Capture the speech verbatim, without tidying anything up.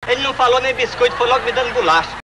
Ele não falou nem biscoito, foi logo me dando bolacha.